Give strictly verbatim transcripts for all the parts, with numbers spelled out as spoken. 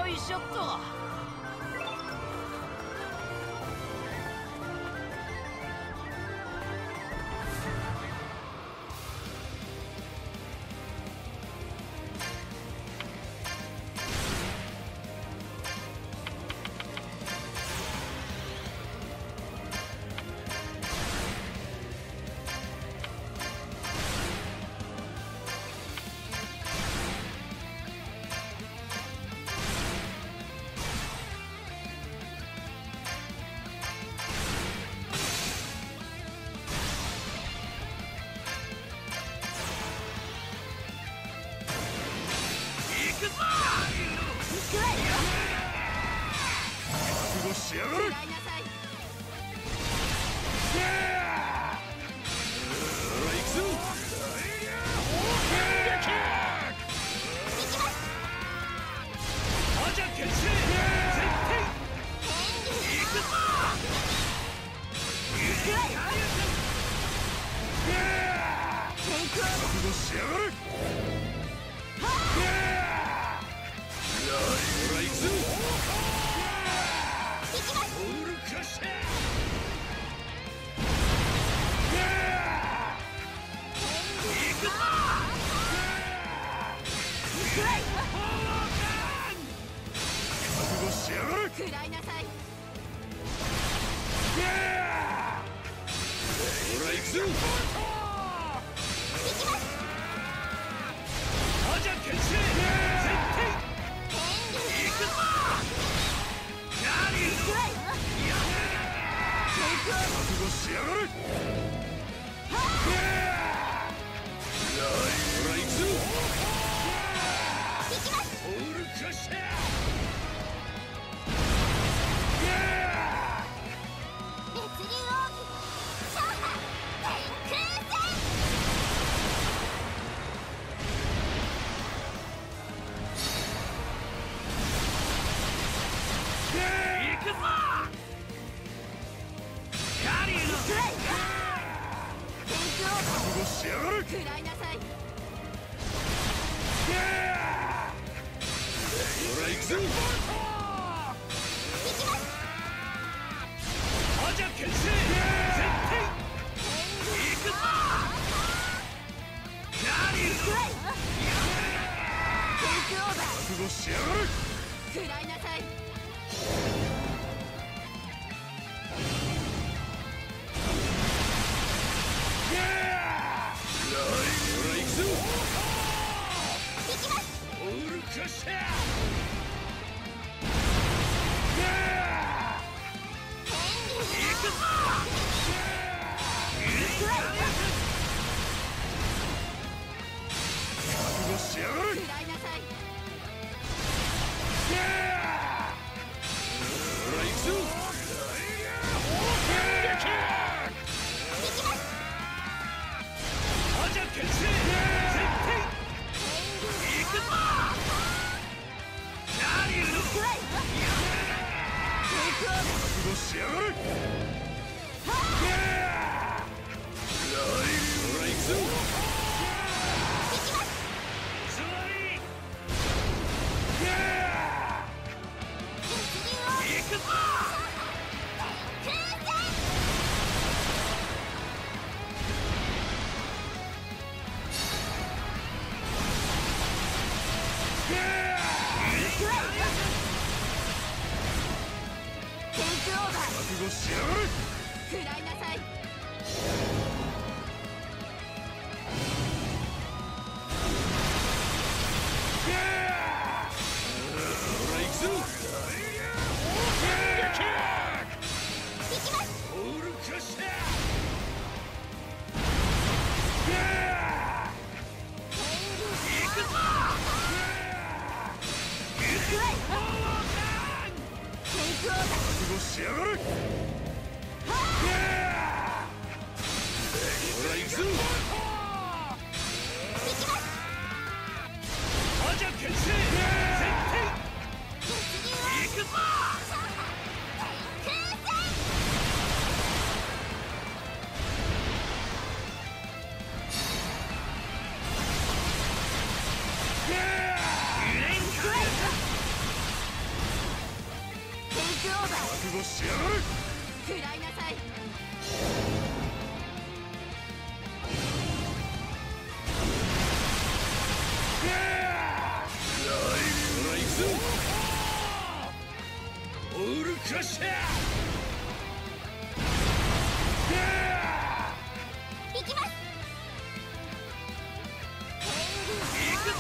よいしょっと。 悟しやがる。 食らいなさい。 オールクラッシャー。 行きます。 行くぞ。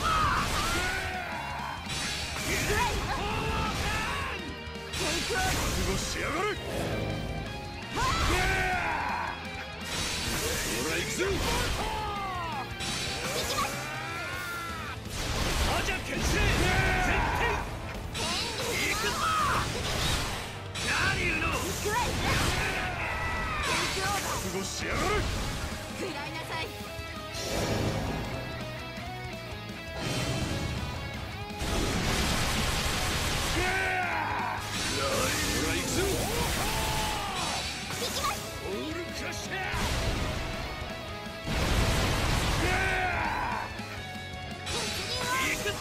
覚悟しやがる。ほら行くぞ。アジャ牽制絶対行くぞ。何言うの。覚悟しやがる。 食らいなさい。 ほら行くぞ。 行きます。 オールクラッシャー。行くぞ。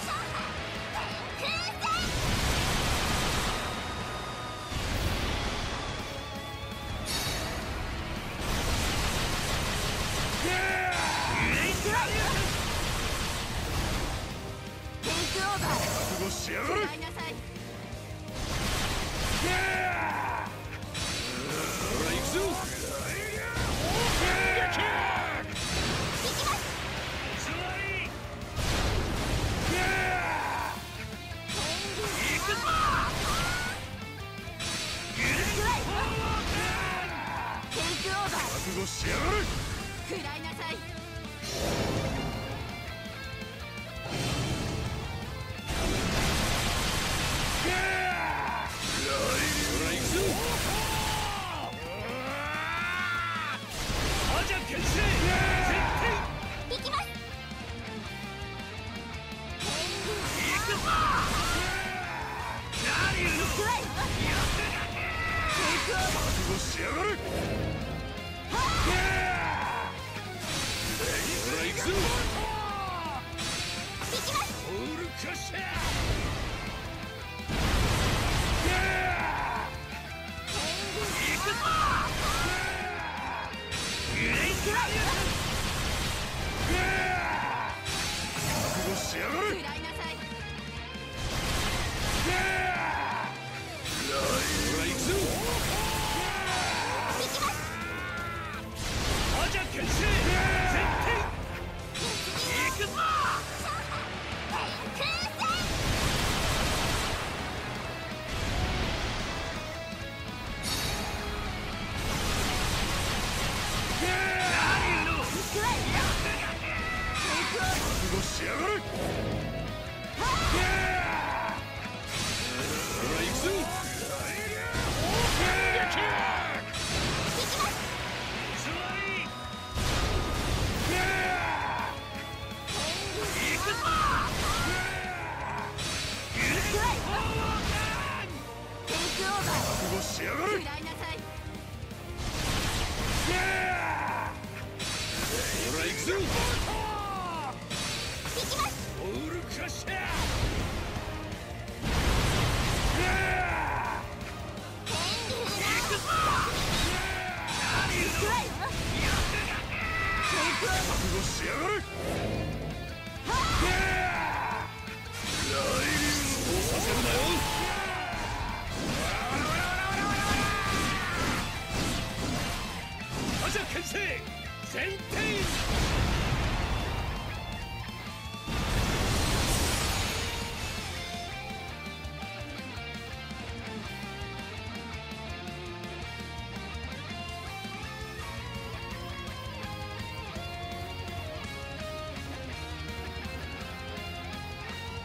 覚悟しやがる。 食らいなさい。 ほら行くぞ。覚悟しやがる。 食らいなさい。 ほら行くぞ。アジャ牽制絶対行きます。 行くぞ。何言うの。覚悟しやがる。ほら行くぞ。 行きます。 オールクラッシャー。行くぞ。覚悟しやがる。 食らいなさい。 ほら行くぞ。 行きます。 アジャ牽制絶対行くぞ。何言うの。覚悟しやがる。ほら行くぞ。覚悟しやがる。 食らいなさい。 ほら行くぞ。 行きます。 オールクラッシャー。行くぞ。何言うの。覚悟しやがる。そうさせるなよ。アジャ牽制全転。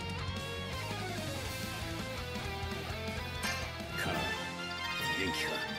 か元気か。